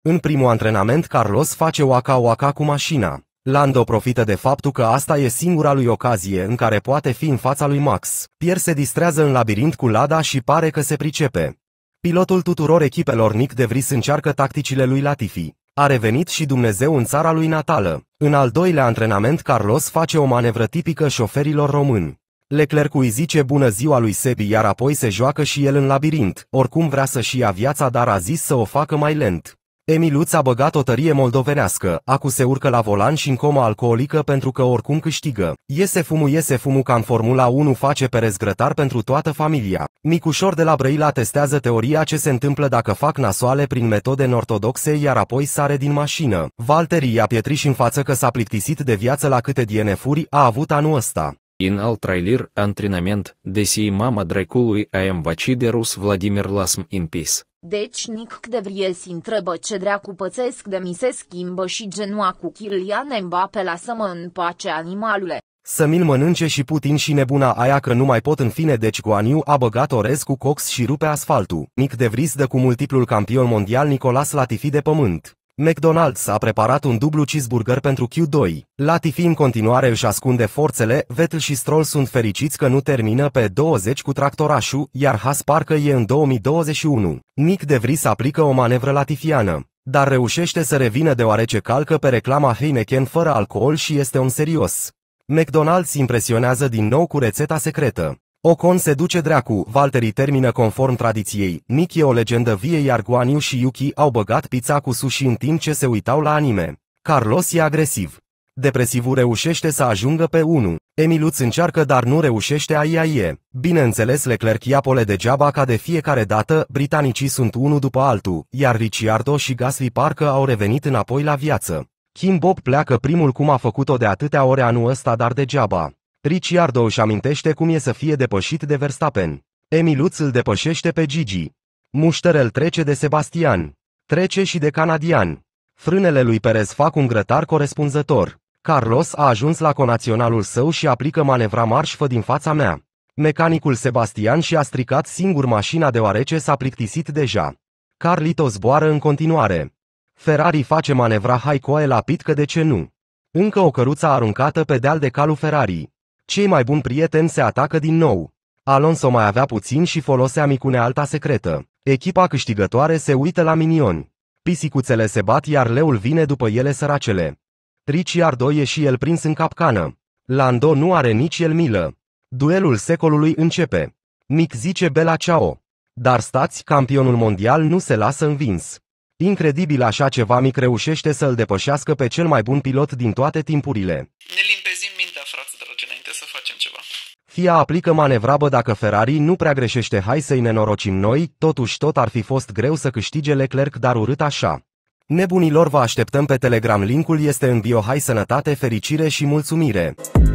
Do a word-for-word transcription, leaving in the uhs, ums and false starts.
În primul antrenament Carlos face waka-waka cu mașina. Lando profită de faptul că asta e singura lui ocazie în care poate fi în fața lui Max. Pierre se distrează în labirint cu Lada și pare că se pricepe. Pilotul tuturor echipelor Nick de Vries încearcă tacticile lui Latifi. A revenit și Dumnezeu în țara lui natală. În al doilea antrenament Carlos face o manevră tipică șoferilor români. Leclerc îi zice bună ziua lui Sebi, iar apoi se joacă și el în labirint. Oricum vrea să-și ia viața, dar a zis să o facă mai lent. Emiluț a băgat o tărie moldovenească, acu se urcă la volan și în comă alcoolică pentru că oricum câștigă. Iese fumul, iese fumul ca în Formula unu, face Perez grătar pentru toată familia. Micușor de la Brăila testează teoria ce se întâmplă dacă fac nasoale prin metode neortodoxe, iar apoi sare din mașină. Valtteri i-a pietrit în față că s-a plictisit de viață la câte D N F-uri a avut anul ăsta. In al trailer antrenament, desi mama dracului am vaciderus Vladimir Lasm in peace. Deci Nick de Vries întrebă ce dracu pățesc de mi se schimbă și genua cu Kylian Mbappé, lasă-mă în pace animalule. Să mi-l mănânce și Putin și nebuna aia că nu mai pot în fine, deci Guaniu a băgat orez cu cox și rupe asfaltul. Nick de Vries dă cu multiplul campion mondial Nicolas Latifi de pământ. McDonald's a preparat un dublu cheeseburger pentru Q doi. Latifi în continuare își ascunde forțele, Vettel și Stroll sunt fericiți că nu termină pe douăzeci cu tractorașul, iar Haas parcă e în două mii douăzeci și unu. Nick de Vries aplică o manevră latifiană, dar reușește să revină deoarece calcă pe reclama Heineken fără alcool și este un serios. McDonald's impresionează din nou cu rețeta secretă. Ocon se duce dracu, Valtteri termină conform tradiției, Nick e o legendă vie, iar Guan Yu și Yuki au băgat pizza cu sushi în timp ce se uitau la anime. Carlos e agresiv. Depresivul reușește să ajungă pe unu. Emiluț încearcă, dar nu reușește, a iaie. Bineînțeles, Leclerc ia pole degeaba ca de fiecare dată, britanicii sunt unul după altul, iar Ricciardo și Gasly parcă au revenit înapoi la viață. Kim Bob pleacă primul cum a făcut-o de atâtea ore anul ăsta, dar degeaba. Ricciardo își amintește cum e să fie depășit de Verstappen. Emiluț îl depășește pe Gigi. Mușterel trece de Sebastian. Trece și de canadian. Frânele lui Perez fac un grătar corespunzător. Carlos a ajuns la conaționalul său și aplică manevra marș-fă din fața mea. Mecanicul Sebastian și-a stricat singur mașina deoarece s-a plictisit deja. Carlito zboară în continuare. Ferrari face manevra Haikoe la pit, că de ce nu? Încă o căruță aruncată pe deal de calul Ferrari. Cei mai buni prieteni se atacă din nou. Alonso mai avea puțin și folosea micunealta secretă. Echipa câștigătoare se uită la minioni. Pisicuțele se bat, iar leul vine după ele, săracele. Ricciardo e și el prins în capcană. Lando nu are nici el milă. Duelul secolului începe. Mick zice bella ciao. Dar stați, campionul mondial nu se lasă învins. Incredibil, așa ceva, Mick reușește să-l depășească pe cel mai bun pilot din toate timpurile. Ne limpezim mintea, frați dragi, înainte să facem ceva. F I A aplică manevra, bă, dacă Ferrari nu prea greșește, hai să-i nenorocim noi, totuși tot ar fi fost greu să câștige Leclerc, dar urât așa. Nebunilor, vă așteptăm pe Telegram, linkul este în bio, hai sănătate, fericire și mulțumire!